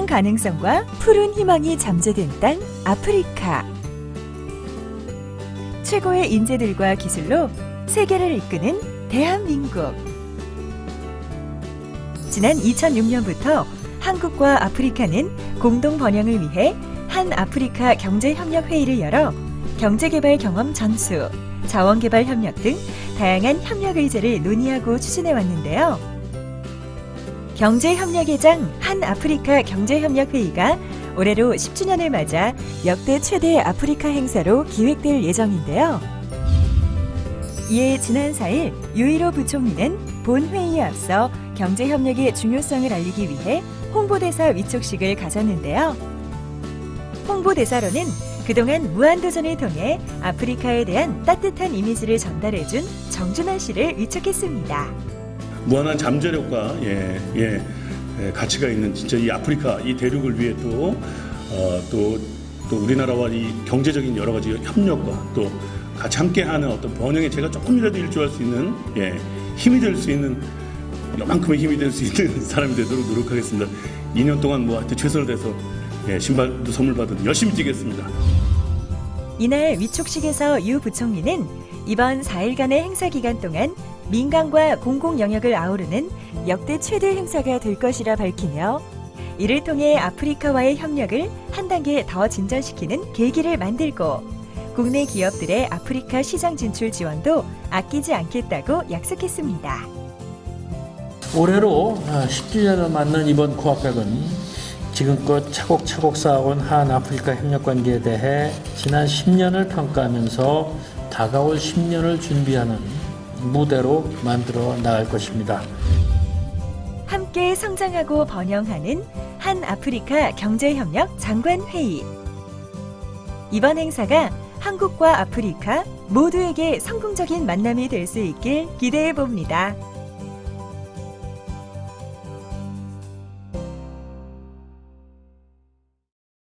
가능성과 푸른 희망이 잠재된 땅 아프리카. 최고의 인재들과 기술로 세계를 이끄는 대한민국. 지난 2006년부터 한국과 아프리카는 공동 번영을 위해 한 아프리카 경제협력회의를 열어 경제개발 경험 전수, 자원개발 협력 등 다양한 협력 의제를 논의하고 추진해 왔는데요. 경제협력회장 한 아프리카 경제협력회의가 올해로 10주년을 맞아 역대 최대 아프리카 행사로 기획될 예정인데요. 이에 지난 4일 유일호 부총리는 본 회의에 앞서 경제협력의 중요성을 알리기 위해 홍보대사 위촉식을 가졌는데요. 홍보대사로는 그동안 무한도전을 통해 아프리카에 대한 따뜻한 이미지를 전달해준 정준하 씨를 위촉했습니다. 무한한 잠재력과 가치가 있는 진짜 이 아프리카 이 대륙을 위해 또 우리나라와 이 경제적인 여러 가지 협력과 또 같이 함께하는 어떤 번영에 제가 조금이라도 일조할 수 있는 힘이 될 수 있는 요만큼의 힘이 될 수 있는 사람이 되도록 노력하겠습니다. 2년 동안 하여튼 최선을 다해서 신발도 선물 받은 열심히 뛰겠습니다. 이날 위촉식에서 유 부총리는 이번 4일간의 행사 기간 동안 민간과 공공 영역을 아우르는 역대 최대 행사가 될 것이라 밝히며 이를 통해 아프리카와의 협력을 한 단계 더 진전시키는 계기를 만들고 국내 기업들의 아프리카 시장 진출 지원도 아끼지 않겠다고 약속했습니다. 올해로 10주년을 맞는 이번 코앞백은 지금껏 차곡차곡 쌓아온 한 아프리카 협력 관계에 대해 지난 10년을 평가하면서 다가올 10년을 준비하는 무대로 만들어 나갈 것입니다. 함께 성장하고 번영하는 한 아프리카 경제협력 장관회의. 이번 행사가 한국과 아프리카 모두에게 성공적인 만남이 될 수 있길 기대해 봅니다.